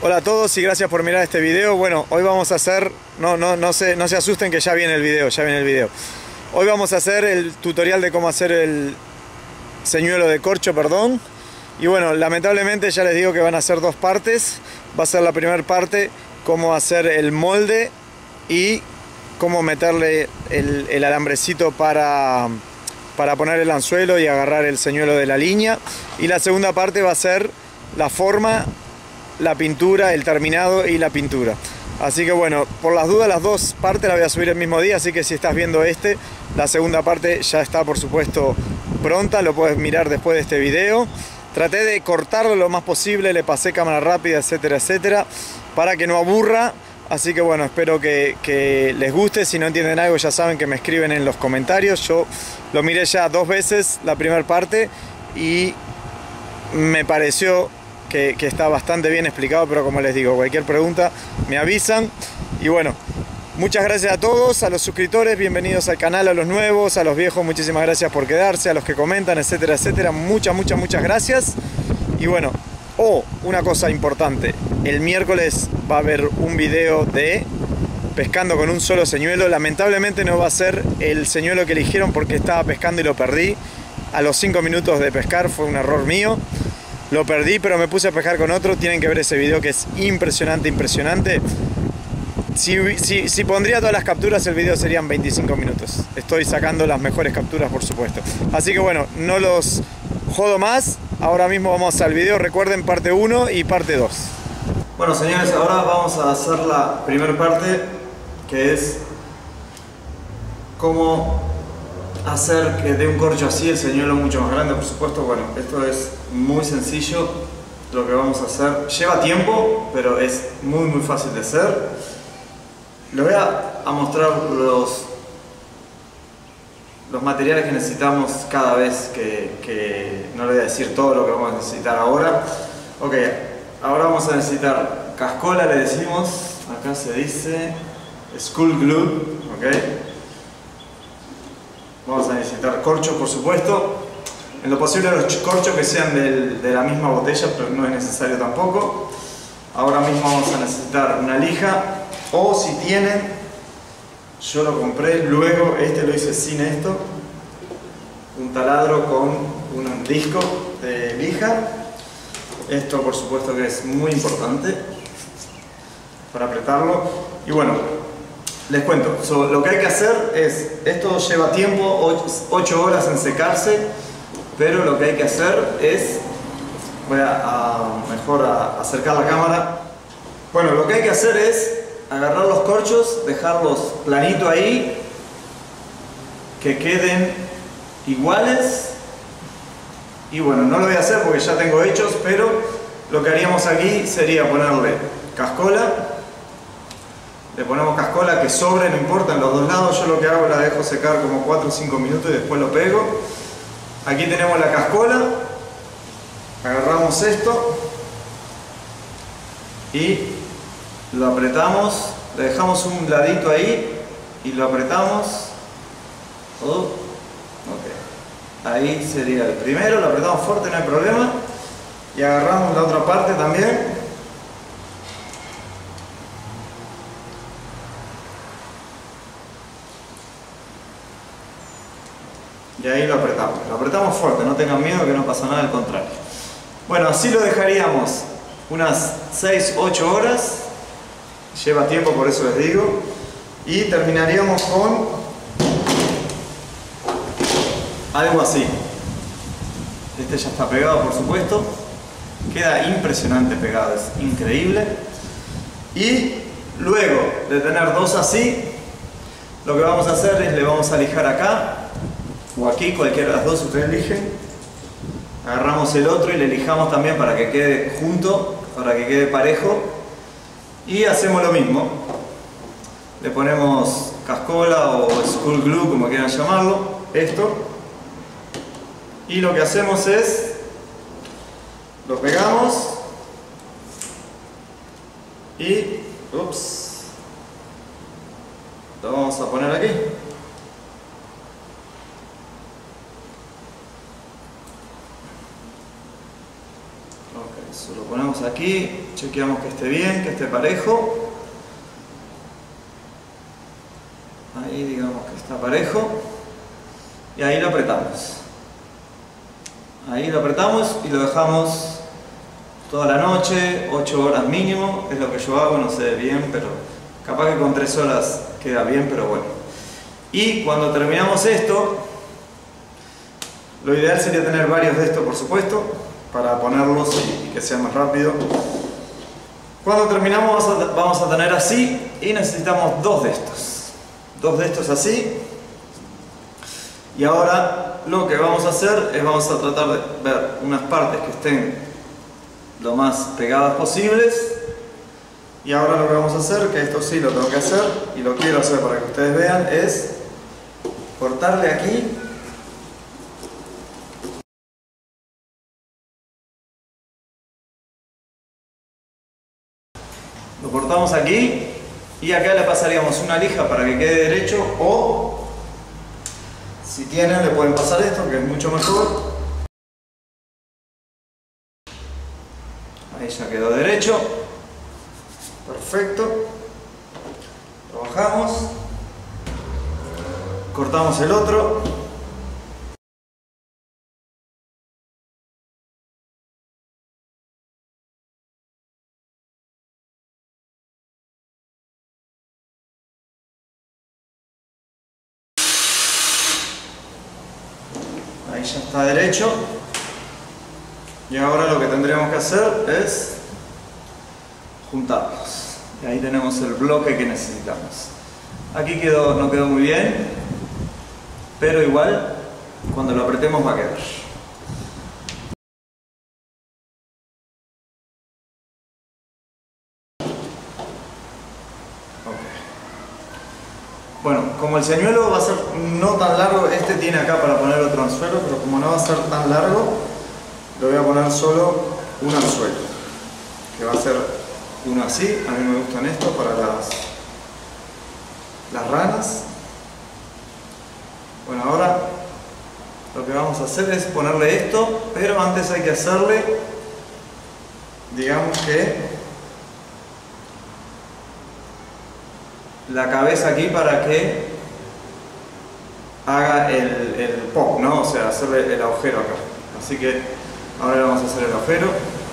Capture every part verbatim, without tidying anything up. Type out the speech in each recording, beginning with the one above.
Hola a todos y gracias por mirar este video. Bueno, hoy vamos a hacer, no, no, no, se, no se asusten que ya viene el video, ya viene el video. Hoy vamos a hacer el tutorial de cómo hacer el señuelo de corcho, perdón. Y bueno, lamentablemente ya les digo que van a ser dos partes. Va a ser la primera parte, cómo hacer el molde y cómo meterle el, el alambrecito para, para poner el anzuelo y agarrar el señuelo de la línea. Y la segunda parte va a ser la forma, la pintura, el terminado y la pintura. Así que bueno, por las dudas las dos partes las voy a subir el mismo día, así que si estás viendo este, la segunda parte ya está por supuesto pronta, lo puedes mirar después de este video. Traté de cortarlo lo más posible, le pasé cámara rápida, etcétera, etcétera, para que no aburra. Así que bueno, espero que, que les guste. Si no entienden algo ya saben que me escriben en los comentarios. Yo lo miré ya dos veces la primera parte y me pareció Que, que está bastante bien explicado, pero como les digo, cualquier pregunta me avisan. Y bueno, muchas gracias a todos, a los suscriptores, bienvenidos al canal, a los nuevos, a los viejos, muchísimas gracias por quedarse, a los que comentan, etcétera, etcétera, muchas, muchas, muchas gracias. Y bueno, oh, una cosa importante, el miércoles va a haber un video de pescando con un solo señuelo. Lamentablemente no va a ser el señuelo que eligieron porque estaba pescando y lo perdí a los cinco minutos de pescar, fue un error mío. Lo perdí, pero me puse a pescar con otro. Tienen que ver ese video que es impresionante, impresionante. Si, si, si pondría todas las capturas, el video serían veinticinco minutos. Estoy sacando las mejores capturas, por supuesto. Así que bueno, no los jodo más. Ahora mismo vamos al video. Recuerden parte uno y parte dos. Bueno, señores, ahora vamos a hacer la primera parte, que es cómo hacer que dé un corcho así, el señuelo mucho más grande, por supuesto. Bueno, esto es muy sencillo lo que vamos a hacer. Lleva tiempo, pero es muy muy fácil de hacer. Les voy a, a mostrar los, los materiales que necesitamos cada vez que, que... No les voy a decir todo lo que vamos a necesitar ahora. Ok, ahora vamos a necesitar cascola, le decimos. Acá se dice school glue, ok. Vamos a necesitar corchos, por supuesto. En lo posible los corchos que sean del, de la misma botella, pero no es necesario tampoco. Ahora mismo vamos a necesitar una lija, o si tienen, yo lo compré, luego este lo hice sin esto, un taladro con un disco de lija. Esto por supuesto que es muy importante para apretarlo. Y bueno, les cuento, so, lo que hay que hacer es, esto lleva tiempo, ocho horas en secarse, pero lo que hay que hacer es, voy a, a mejor a acercar la cámara. Bueno, lo que hay que hacer es agarrar los corchos, dejarlos planito ahí, que queden iguales. Y bueno, no lo voy a hacer porque ya tengo hechos, pero lo que haríamos aquí sería ponerle cascola. Le ponemos cascola que sobre, no importa, en los dos lados. Yo lo que hago, la dejo secar como cuatro o cinco minutos y después lo pego. Aquí tenemos la cascola. Agarramos esto y lo apretamos. Le dejamos un ladito ahí y lo apretamos. Oh, okay. Ahí sería el primero, lo apretamos fuerte, no hay problema. Y agarramos la otra parte también. Y ahí lo apretamos. Lo apretamos fuerte, no tengan miedo que no pasa nada, al contrario. Bueno, así lo dejaríamos unas seis a ocho horas. Lleva tiempo, por eso les digo. Y terminaríamos con algo así. Este ya está pegado, por supuesto. Queda impresionante pegado, es increíble. Y luego de tener dos así, lo que vamos a hacer es le vamos a lijar acá o aquí, cualquiera de las dos ustedes eligen. Agarramos el otro y le lijamos también para que quede junto, para que quede parejo. Y hacemos lo mismo. Le ponemos cascola o school glue, como quieran llamarlo, esto. Y lo que hacemos es, lo pegamos y, ups, lo vamos a poner aquí. Ok, eso lo ponemos aquí. chequeamos que esté bien, que esté parejo. Ahí digamos que está parejo. Y ahí lo apretamos. Ahí lo apretamos y lo dejamos toda la noche, ocho horas mínimo, es lo que yo hago, no sé bien, pero capaz que con tres horas queda bien, pero bueno. Y cuando terminamos esto, lo ideal sería tener varios de estos, por supuesto, para ponerlos y, y que sea más rápido. Cuando terminamos vamos a, vamos a tener así y necesitamos dos de estos. Dos de estos así. Y ahora lo que vamos a hacer es vamos a tratar de ver unas partes que estén lo más pegadas posibles. Y ahora lo que vamos a hacer, que esto sí lo tengo que hacer y lo quiero hacer para que ustedes vean, es cortarle aquí. Lo cortamos aquí y acá le pasaríamos una lija para que quede derecho, o si tienen le pueden pasar esto, que es mucho mejor. Ahí ya quedó derecho. Perfecto. Lo bajamos. Cortamos el otro. Ahí ya está derecho. Y ahora lo que tendríamos que hacer es juntarlos. Y ahí tenemos el bloque que necesitamos. Aquí quedó, no quedó muy bien, pero igual cuando lo apretemos va a quedar. Bueno, como el señuelo va a ser no tan largo, este tiene acá para poner otro anzuelo, pero como no va a ser tan largo, le voy a poner solo un anzuelo, que va a ser uno así. A mí me gustan estos para las, las ranas. Bueno, ahora lo que vamos a hacer es ponerle esto, pero antes hay que hacerle, digamos que la cabeza aquí para que haga el, el pop, ¿no? O sea, hacerle el agujero acá. Así que ahora le vamos a hacer el agujero.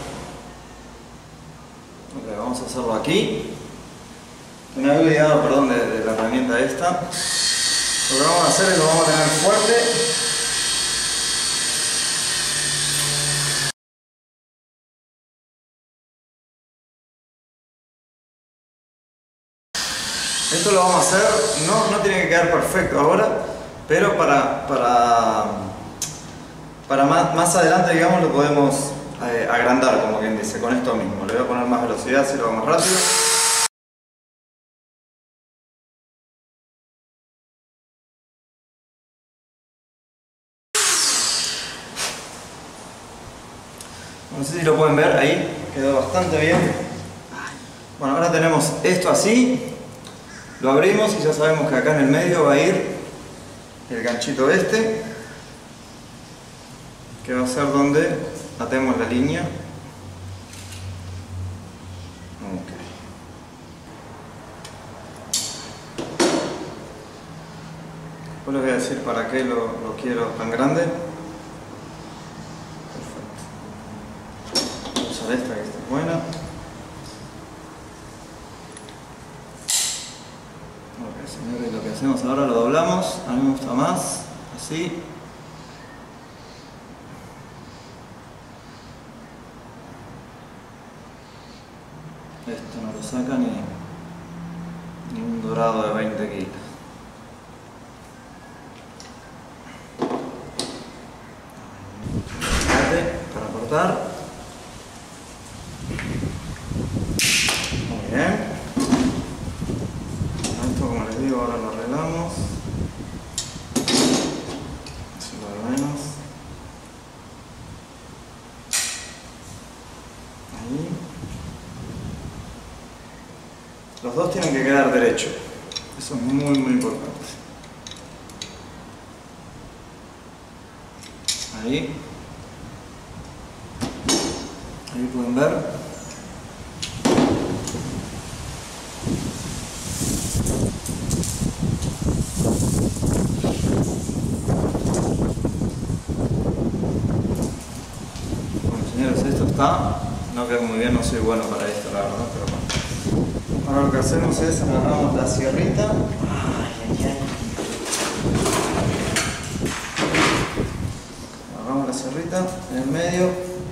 Okay, vamos a hacerlo aquí. Me había olvidado, perdón, de, de la herramienta esta. Lo que vamos a hacer es lo vamos a tener fuerte. Esto lo vamos a hacer, no, no tiene que quedar perfecto ahora, pero para, para, para más, más adelante, digamos, lo podemos eh, agrandar, como quien dice, con esto mismo. Le voy a poner más velocidad si lo hago más rápido. No sé si lo pueden ver, ahí quedó bastante bien. Bueno, ahora tenemos esto así. Lo abrimos y ya sabemos que acá en el medio va a ir el ganchito este, que va a ser donde atemos la línea. Okay. Después les voy a decir para qué lo, lo quiero tan grande. Perfecto. Voy a usar esta, que está buena. Ok, señores, lo que hacemos ahora lo doblamos. A mí me gusta más así. Esto no lo saca ni, ni un dorado de veinte kilos. Para cortar. Muy bien. Esto, como les digo, ahora lo arreglamos. Así lo menos. Ahí. Los dos tienen que quedar derechos. Eso es muy muy importante. Ahí. Ahí pueden ver. está. No quedó muy bien, no soy bueno para esto, la verdad, pero bueno. Ahora lo que hacemos es agarramos la sierrita. Ay, ay, ay. Agarramos la sierrita en el medio.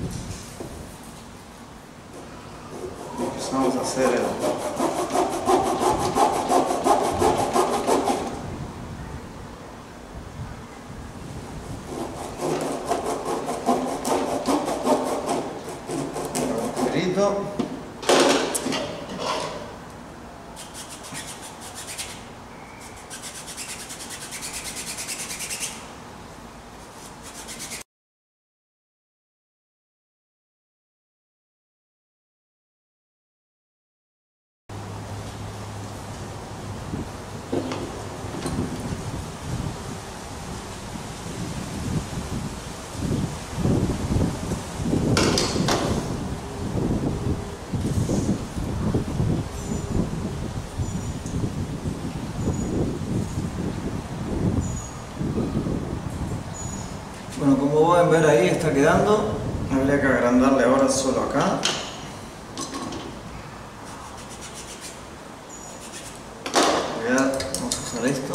Empezamos a hacer el... Bueno, como pueden ver ahí está quedando. Habría que agrandarle ahora solo acá. Vamos a usar esto.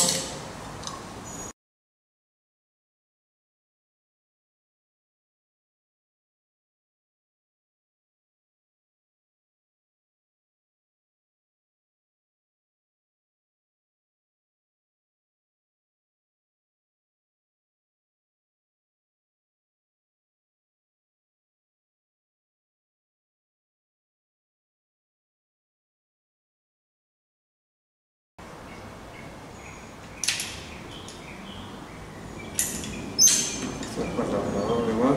Igual.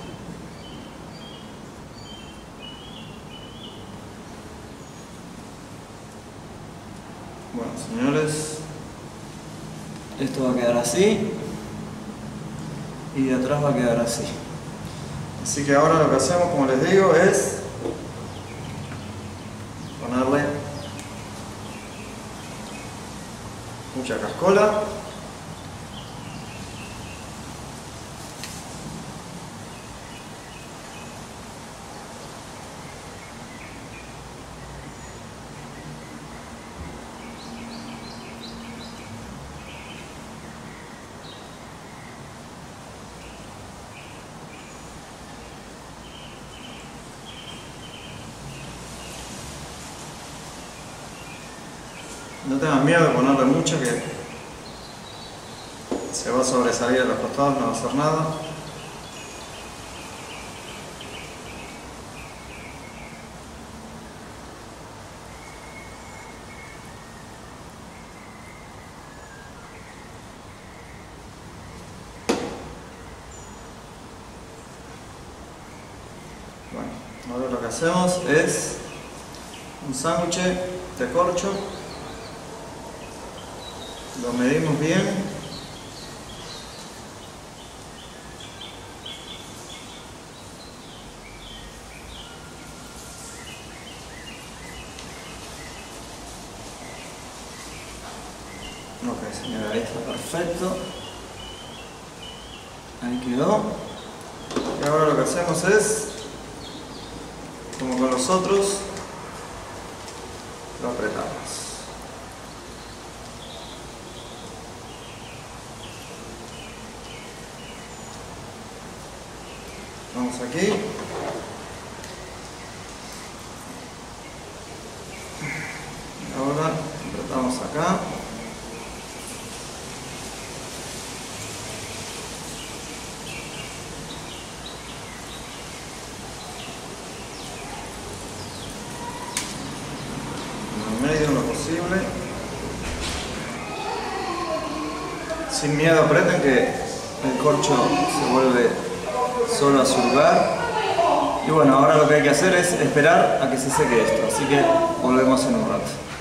Bueno, señores, esto va a quedar así y de atrás va a quedar así. Así que ahora lo que hacemos, como les digo, es ponerle mucha cascola. No tengan miedo de ponerle mucho, que se va a sobresalir a los costados, no va a hacer nada. Bueno, ahora lo que hacemos es un sándwich de corcho. Lo medimos bien. Ok, señora, ahí está perfecto. Ahí quedó. Y ahora lo que hacemos es, como con los otros, lo apretamos. Vamos aquí. Ahora apretamos acá. En el medio lo posible. Sin miedo aprieten, que el corcho se vuelve solo a su lugar. Y bueno, ahora lo que hay que hacer es esperar a que se seque esto, así que volvemos en un rato.